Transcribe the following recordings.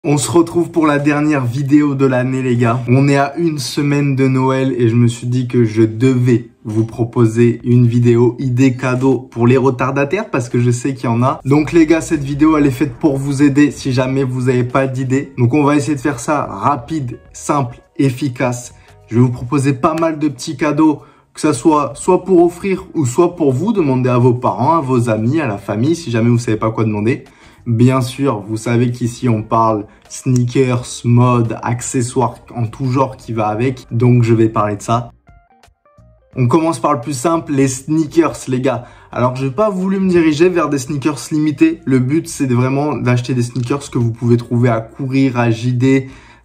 On se retrouve pour la dernière vidéo de l'année les gars. On est à une semaine de Noël et je me suis dit que je devais vous proposer une vidéo idée cadeau pour les retardataires parce que je sais qu'il y en a. Donc les gars, cette vidéo elle est faite pour vous aider si jamais vous n'avez pas d'idée. Donc on va essayer de faire ça rapide, simple, efficace. Je vais vous proposer pas mal de petits cadeaux, que ça soit pour offrir ou soit pour vous demander à vos parents, à vos amis, à la famille si jamais vous savez pas quoi demander. Bien sûr, vous savez qu'ici on parle sneakers, mode, accessoires en tout genre qui va avec, donc je vais parler de ça. On commence par le plus simple, les sneakers les gars. Alors j'ai pas voulu me diriger vers des sneakers limités, le but c'est vraiment d'acheter des sneakers que vous pouvez trouver à Courir, à JD,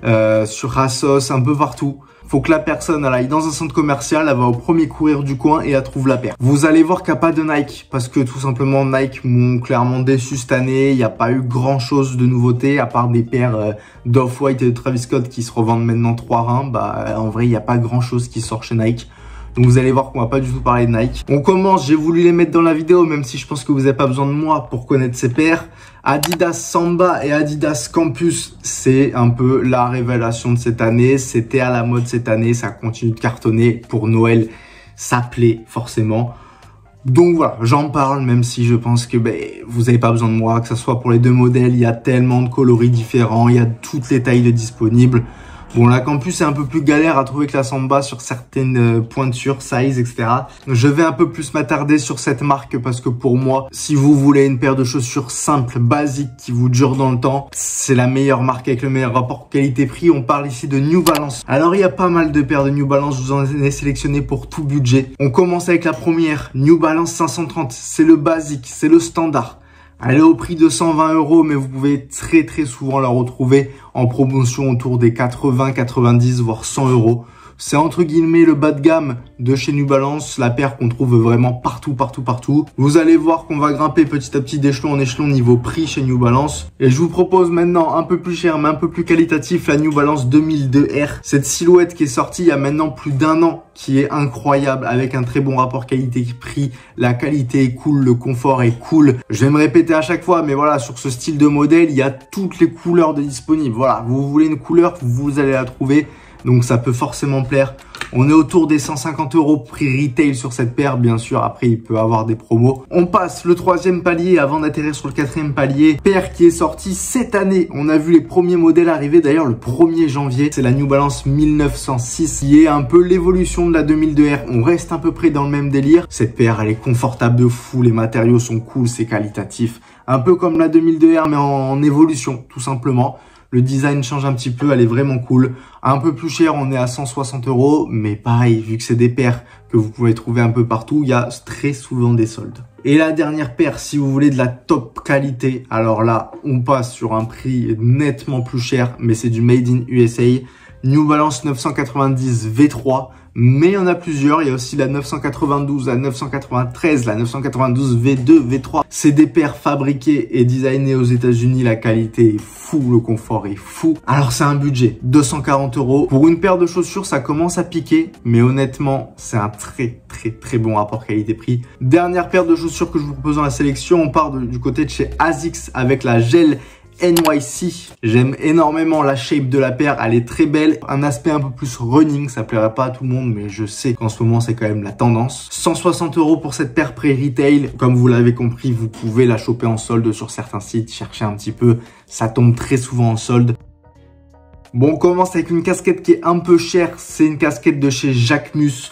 sur Asos, un peu partout. Faut que la personne elle aille dans un centre commercial, elle va au premier Courir du coin et elle trouve la paire. Vous allez voir qu'il n'y a pas de Nike parce que tout simplement Nike m'ont clairement déçu cette année. Il n'y a pas eu grand chose de nouveauté à part des paires d'Off-White et de Travis Scott qui se revendent maintenant 3 reins. Bah en vrai il n'y a pas grand chose qui sort chez Nike. Donc vous allez voir qu'on va pas du tout parler de Nike. On commence, j'ai voulu les mettre dans la vidéo même si je pense que vous n'avez pas besoin de moi pour connaître ces paires. Adidas Samba et Adidas Campus, c'est un peu la révélation de cette année. C'était à la mode cette année, ça continue de cartonner. Pour Noël, ça plaît forcément. Donc voilà, j'en parle même si je pense que vous n'avez pas besoin de moi. Que ce soit pour les deux modèles, il y a tellement de coloris différents, il y a toutes les tailles de disponibles. Bon, la Campus est un peu plus galère à trouver que la Samba sur certaines pointures, size, etc. Je vais un peu plus m'attarder sur cette marque parce que pour moi, si vous voulez une paire de chaussures simples, basiques, qui vous durent dans le temps, c'est la meilleure marque avec le meilleur rapport qualité-prix. On parle ici de New Balance. Alors, il y a pas mal de paires de New Balance. Je vous en ai sélectionné pour tout budget. On commence avec la première, New Balance 530. C'est le basique, c'est le standard. Elle est au prix de 120 €, mais vous pouvez très souvent la retrouver en promotion autour des 80, 90, voire 100 €. C'est entre guillemets le bas de gamme de chez New Balance, la paire qu'on trouve vraiment partout. Vous allez voir qu'on va grimper petit à petit d'échelon en échelon niveau prix chez New Balance. Et je vous propose maintenant un peu plus cher, mais un peu plus qualitatif, la New Balance 2002R. Cette silhouette qui est sortie il y a maintenant plus d'1 an, qui est incroyable, avec un très bon rapport qualité-prix. La qualité est cool, le confort est cool. Je vais me répéter à chaque fois, mais voilà, sur ce style de modèle, il y a toutes les couleurs de disponibles. Voilà, vous voulez une couleur, vous allez la trouver. Donc ça peut forcément plaire. On est autour des 150 € prix retail sur cette paire. Bien sûr, après il peut avoir des promos. On passe le 3e palier avant d'atterrir sur le 4e palier. Paire qui est sortie cette année. On a vu les premiers modèles arriver d'ailleurs le 1er janvier. C'est la New Balance 1906 qui est un peu l'évolution de la 2002R. On reste à peu près dans le même délire. Cette paire elle est confortable de fou. Les matériaux sont cool, c'est qualitatif. Un peu comme la 2002R mais en évolution tout simplement. Le design change un petit peu, elle est vraiment cool. Un peu plus cher, on est à 160 €. Mais pareil, vu que c'est des paires que vous pouvez trouver un peu partout, il y a très souvent des soldes. Et la dernière paire, si vous voulez de la top qualité, alors là, on passe sur un prix nettement plus cher. Mais c'est du Made in USA. New Balance 990 V3. Mais il y en a plusieurs, il y a aussi la 992, la 993, la 992 V2, V3. C'est des paires fabriquées et designées aux États-Unis, la qualité est fou, le confort est fou. Alors c'est un budget, 240 €. Pour une paire de chaussures, ça commence à piquer, mais honnêtement, c'est un très bon rapport qualité-prix. Dernière paire de chaussures que je vous propose dans la sélection, on part du côté de chez ASICS avec la Gel NYC. J'aime énormément la shape de la paire, elle est très belle. Un aspect un peu plus running, ça plairait pas à tout le monde, mais je sais qu'en ce moment c'est quand même la tendance. 160 € pour cette paire pré-retail. Comme vous l'avez compris, vous pouvez la choper en solde sur certains sites, cherchez un petit peu, ça tombe très souvent en solde. Bon, on commence avec une casquette qui est un peu chère, c'est une casquette de chez Jacquemus.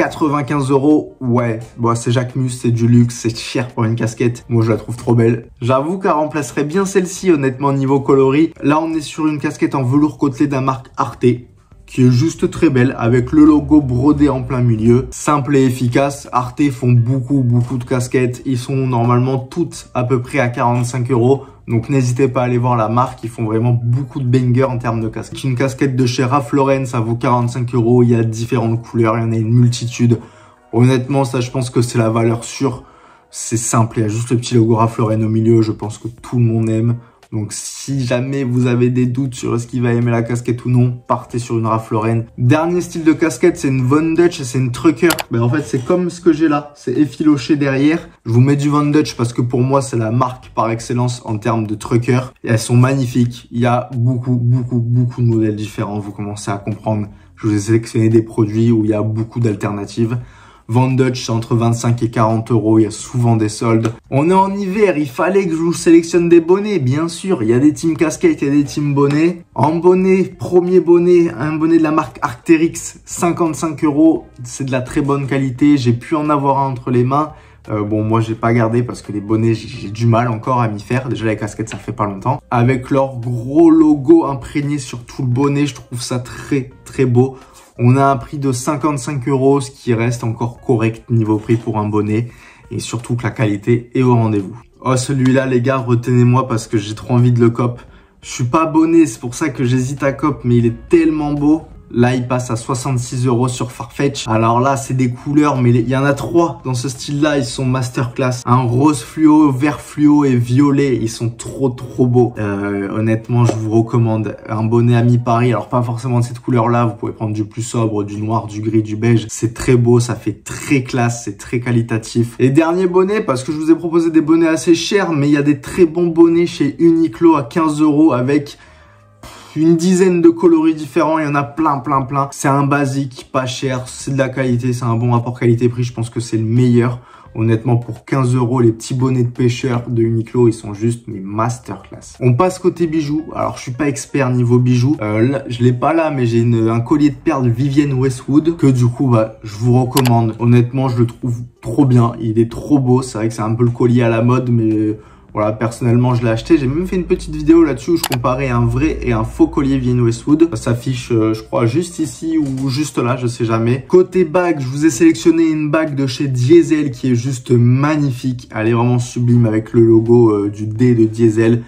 95 €, ouais, bon, c'est Jacquemus, c'est du luxe, c'est cher pour une casquette. Moi, je la trouve trop belle. J'avoue qu'elle remplacerait bien celle-ci, honnêtement, niveau coloris. Là, on est sur une casquette en velours côtelé d'un marque Arte, qui est juste très belle, avec le logo brodé en plein milieu. Simple et efficace. Arte font beaucoup de casquettes. Ils sont normalement toutes à peu près à 45 €. Donc n'hésitez pas à aller voir la marque, ils font vraiment beaucoup de bangers en termes de casquettes. Une casquette de chez Ralph Lauren, ça vaut 45 €, il y a différentes couleurs, il y en a une multitude. Honnêtement, ça je pense que c'est la valeur sûre. C'est simple, il y a juste le petit logo Ralph Lauren au milieu, je pense que tout le monde aime. Donc si jamais vous avez des doutes sur est-ce qu'il va aimer la casquette ou non, partez sur une Ralph Lauren. Dernier style de casquette, c'est une Von Dutch et c'est une Trucker. Ben en fait, c'est comme ce que j'ai là, c'est effiloché derrière. Je vous mets du Von Dutch parce que pour moi, c'est la marque par excellence en termes de Trucker. Et elles sont magnifiques. Il y a beaucoup de modèles différents. Vous commencez à comprendre. Je vous ai sélectionné des produits où il y a beaucoup d'alternatives. Von Dutch, c'est entre 25 et 40 euros. Il y a souvent des soldes. On est en hiver. Il fallait que je vous sélectionne des bonnets. Bien sûr, il y a des teams casquettes, il y a des teams bonnets. En bonnet, premier bonnet, un bonnet de la marque Arc'teryx, 55 euros. C'est de la très bonne qualité. J'ai pu en avoir un entre les mains. Bon, moi, j'ai pas gardé parce que les bonnets, j'ai du mal encore à m'y faire. Déjà, les casquettes, ça fait pas longtemps. Avec leur gros logo imprégné sur tout le bonnet, je trouve ça très beau. On a un prix de 55 euros, ce qui reste encore correct niveau prix pour un bonnet. Et surtout que la qualité est au rendez-vous. Oh, celui-là, les gars, retenez-moi parce que j'ai trop envie de le cop. Je suis pas abonné, c'est pour ça que j'hésite à cop, mais il est tellement beau. Là, il passe à 66 euros sur Farfetch. Alors là, c'est des couleurs, mais il y en a 3 dans ce style-là. Ils sont masterclass. Un rose fluo, vert fluo et violet. Ils sont trop beaux. Honnêtement, je vous recommande un bonnet à mi-Paris. Alors, pas forcément de cette couleur-là. Vous pouvez prendre du plus sobre, du noir, du gris, du beige. C'est très beau. Ça fait très classe. C'est très qualitatif. Et dernier bonnet, parce que je vous ai proposé des bonnets assez chers, mais il y a des très bons bonnets chez Uniqlo à 15 euros avec une dizaine de coloris différents, il y en a plein. C'est un basique, pas cher, c'est de la qualité, c'est un bon rapport qualité-prix, je pense que c'est le meilleur. Honnêtement, pour 15 euros, les petits bonnets de pêcheurs de Uniqlo, ils sont juste mais masterclass. On passe côté bijoux. Alors, je suis pas expert niveau bijoux. Là, je l'ai pas là, mais j'ai un collier de perles Vivienne Westwood que du coup, je vous recommande. Honnêtement, je le trouve trop bien. Il est trop beau. C'est vrai que c'est un peu le collier à la mode, mais voilà, personnellement, je l'ai acheté. J'ai même fait une petite vidéo là-dessus où je comparais un vrai et un faux collier Vivienne Westwood. Ça s'affiche, je crois, juste ici ou juste là, je sais jamais. Côté bague, je vous ai sélectionné une bague de chez Diesel qui est juste magnifique. Elle est vraiment sublime avec le logo du D de Diesel.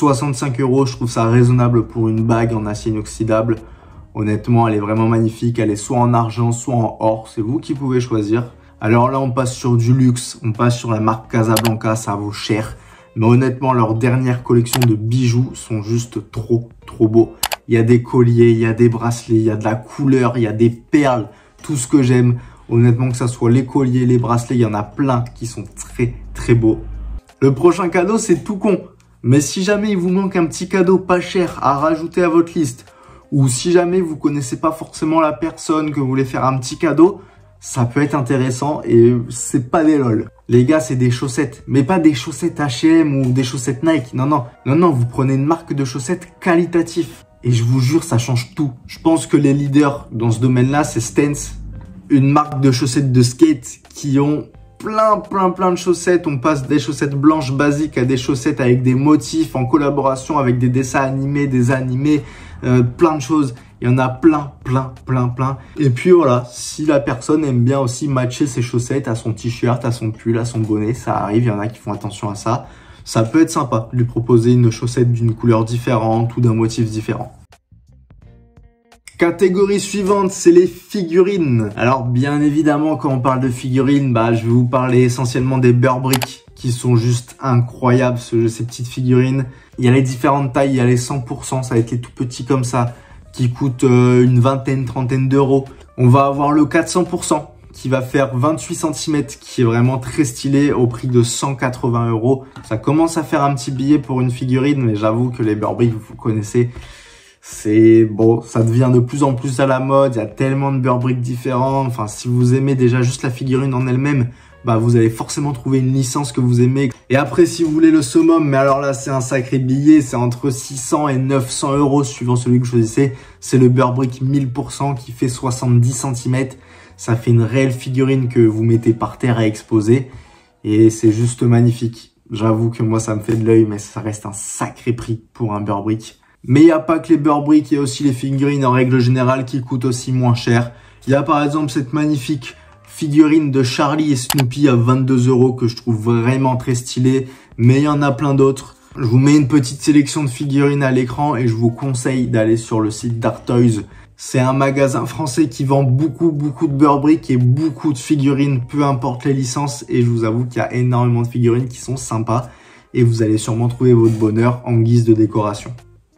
65 euros, je trouve ça raisonnable pour une bague en acier inoxydable. Honnêtement, elle est vraiment magnifique. Elle est soit en argent, soit en or. C'est vous qui pouvez choisir. Alors là, on passe sur du luxe. On passe sur la marque Casablanca. Ça vaut cher. Mais honnêtement, leurs dernières collections de bijoux sont juste trop beaux. Il y a des colliers, il y a des bracelets, il y a de la couleur, il y a des perles, tout ce que j'aime. Honnêtement, que ça soit les colliers, les bracelets, il y en a plein qui sont très beaux. Le prochain cadeau, c'est tout con. Mais si jamais il vous manque un petit cadeau pas cher à rajouter à votre liste, ou si jamais vous connaissez pas forcément la personne, que vous voulez faire un petit cadeau, ça peut être intéressant et c'est pas des lol. Les gars, c'est des chaussettes, mais pas des chaussettes H&M ou des chaussettes Nike. Non, vous prenez une marque de chaussettes qualitative. Et je vous jure, ça change tout. Je pense que les leaders dans ce domaine-là, c'est Stance, une marque de chaussettes de skate qui ont plein de chaussettes. On passe des chaussettes blanches basiques à des chaussettes avec des motifs en collaboration avec des dessins animés, des animés, plein de choses. Il y en a plein. Et puis voilà, si la personne aime bien aussi matcher ses chaussettes à son t-shirt, à son pull, à son bonnet, ça arrive, il y en a qui font attention à ça. Ça peut être sympa de lui proposer une chaussette d'une couleur différente ou d'un motif différent. Catégorie suivante, c'est les figurines. Alors bien évidemment, quand on parle de figurines, je vais vous parler essentiellement des Burberry qui sont juste incroyables, ces petites figurines. Il y a les différentes tailles, il y a les 100%, ça va être les tout petits comme ça, qui coûtent une vingtaine, trentaine d'euros. On va avoir le 400% qui va faire 28 cm, qui est vraiment très stylé au prix de 180 euros. Ça commence à faire un petit billet pour une figurine, mais j'avoue que les Burberry, vous connaissez, c'est bon, ça devient de plus en plus à la mode. Il y a tellement de Burberry différents. Enfin, si vous aimez déjà juste la figurine en elle-même, vous allez forcément trouver une licence que vous aimez. Et après, si vous voulez le summum, mais alors là, c'est un sacré billet. C'est entre 600 et 900 euros suivant celui que vous choisissez. C'est le Burberry 1000% qui fait 70 cm. Ça fait une réelle figurine que vous mettez par terre à exposer. Et c'est juste magnifique. J'avoue que moi, ça me fait de l'œil, mais ça reste un sacré prix pour un Burberry. Mais il n'y a pas que les Burberry, il y a aussi les figurines en règle générale qui coûtent aussi moins cher. Il y a par exemple cette magnifique figurine de Charlie et Snoopy à 22 euros que je trouve vraiment très stylée. Mais il y en a plein d'autres. Je vous mets une petite sélection de figurines à l'écran et je vous conseille d'aller sur le site Dartoys. C'est un magasin français qui vend beaucoup de Burberry et beaucoup de figurines, peu importe les licences. Et je vous avoue qu'il y a énormément de figurines qui sont sympas. et vous allez sûrement trouver votre bonheur en guise de décoration.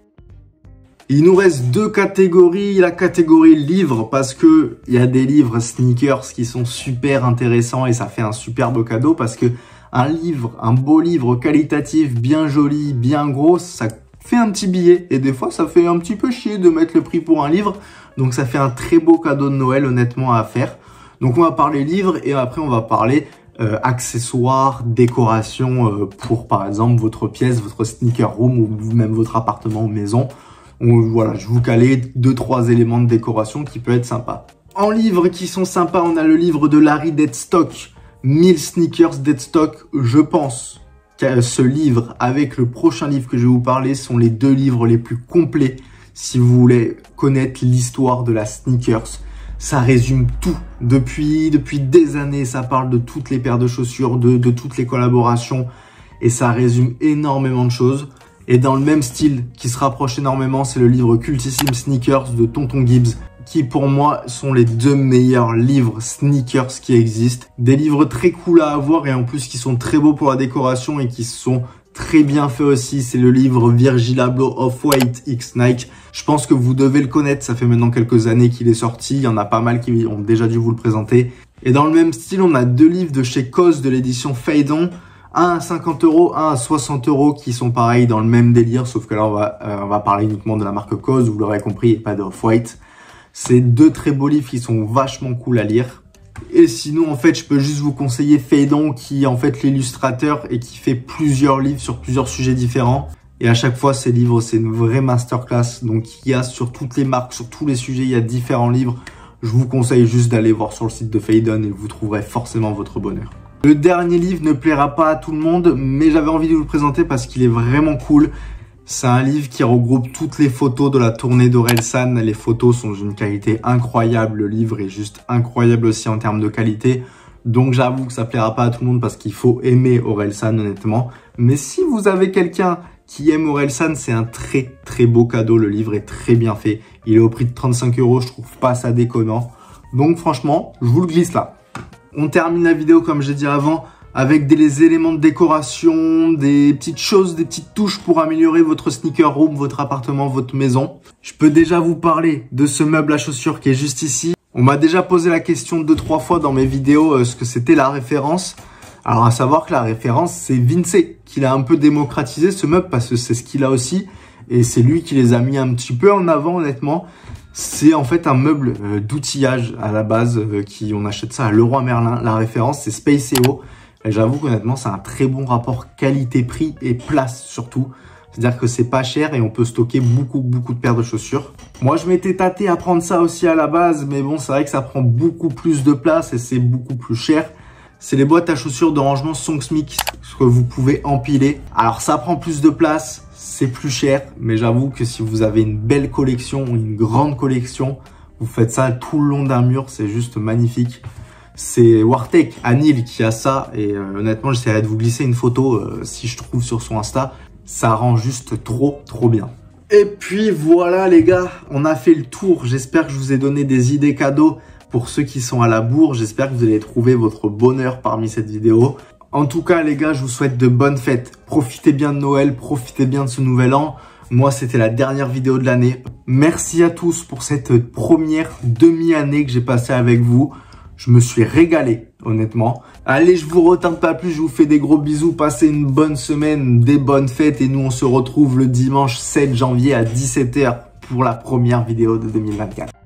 Il nous reste deux catégories, la catégorie livres parce que il y a des livres sneakers qui sont super intéressants et ça fait un superbe cadeau parce que un livre, un beau livre qualitatif, bien joli, bien gros, ça fait un petit billet et des fois ça fait un petit peu chier de mettre le prix pour un livre, donc ça fait un très beau cadeau de Noël honnêtement à faire. Donc on va parler livres et après on va parler accessoires, décoration pour par exemple votre pièce, votre sneaker room ou même votre appartement ou maison. Voilà, je vous calais 2-3 éléments de décoration qui peut être sympa. En livres qui sont sympas, on a le livre de Larry Deadstock, 1000 sneakers Deadstock. Je pense que ce livre avec le prochain livre que je vais vous parler sont les deux livres les plus complets si vous voulez connaître l'histoire de la sneakers. Ça résume tout. Depuis des années, ça parle de toutes les paires de chaussures, de toutes les collaborations et ça résume énormément de choses. Et dans le même style qui se rapproche énormément, c'est le livre Cultissime Sneakers de Tonton Gibbs, qui pour moi sont les deux meilleurs livres sneakers qui existent. Des livres très cool à avoir et en plus qui sont très beaux pour la décoration et qui sont très bien faits aussi. C'est le livre Virgil Abloh Off-White X Nike. Je pense que vous devez le connaître, ça fait maintenant quelques années qu'il est sorti. Il y en a pas mal qui ont déjà dû vous le présenter. Et dans le même style, on a deux livres de chez COS de l'édition Fade On. Un à 50 €, un à 60 € qui sont pareils dans le même délire, sauf que là on va parler uniquement de la marque COS, vous l'aurez compris, et pas de Off-White. C'est deux très beaux livres qui sont vachement cool à lire. Et sinon en fait je peux juste vous conseiller Fade On qui est en fait l'illustrateur et qui fait plusieurs livres sur plusieurs sujets différents. Et à chaque fois ces livres c'est une vraie masterclass, donc il y a sur toutes les marques, sur tous les sujets, il y a différents livres. Je vous conseille juste d'aller voir sur le site de Fade On et vous trouverez forcément votre bonheur. Le dernier livre ne plaira pas à tout le monde, mais j'avais envie de vous le présenter parce qu'il est vraiment cool. C'est un livre qui regroupe toutes les photos de la tournée d'Orelsan. Les photos sont d'une qualité incroyable. Le livre est juste incroyable aussi en termes de qualité. Donc j'avoue que ça plaira pas à tout le monde parce qu'il faut aimer Orelsan honnêtement. Mais si vous avez quelqu'un qui aime Orelsan, c'est un très très beau cadeau. Le livre est très bien fait. Il est au prix de 35 €, je trouve pas ça déconnant. Donc franchement, je vous le glisse là. On termine la vidéo, comme j'ai dit avant, avec des éléments de décoration, des petites choses, des petites touches pour améliorer votre sneaker room, votre appartement, votre maison. Je peux déjà vous parler de ce meuble à chaussures qui est juste ici. On m'a déjà posé la question 2-3 fois dans mes vidéos ce que c'était la référence. Alors à savoir que la référence, c'est Vince qui l'a un peu démocratisé ce meuble parce que c'est ce qu'il a aussi. Et c'est lui qui les a mis un petit peu en avant honnêtement. C'est en fait un meuble d'outillage à la base, on achète ça à Leroy Merlin. La référence c'est Spaceo. Et j'avoue qu'honnêtement c'est un très bon rapport qualité-prix et place surtout. C'est-à-dire que c'est pas cher et on peut stocker beaucoup de paires de chaussures. Moi je m'étais tâté à prendre ça aussi à la base, mais bon c'est vrai que ça prend beaucoup plus de place et c'est beaucoup plus cher. C'est les boîtes à chaussures de rangement Songsmith que vous pouvez empiler. Alors ça prend plus de place. C'est plus cher, mais j'avoue que si vous avez une belle collection, une grande collection, vous faites ça tout le long d'un mur, c'est juste magnifique. C'est Wartech à Nîmes qui a ça et honnêtement, j'essaierai de vous glisser une photo si je trouve sur son Insta. Ça rend juste trop bien. Et puis voilà les gars, on a fait le tour. J'espère que je vous ai donné des idées cadeaux pour ceux qui sont à la bourre. J'espère que vous allez trouver votre bonheur parmi cette vidéo. En tout cas, les gars, je vous souhaite de bonnes fêtes. Profitez bien de Noël, profitez bien de ce nouvel an. Moi, c'était la dernière vidéo de l'année. Merci à tous pour cette première demi-année que j'ai passée avec vous. Je me suis régalé, honnêtement. Allez, je vous retarde pas plus, je vous fais des gros bisous. Passez une bonne semaine, des bonnes fêtes. Et nous, on se retrouve le dimanche 7 janvier à 17 h pour la première vidéo de 2024.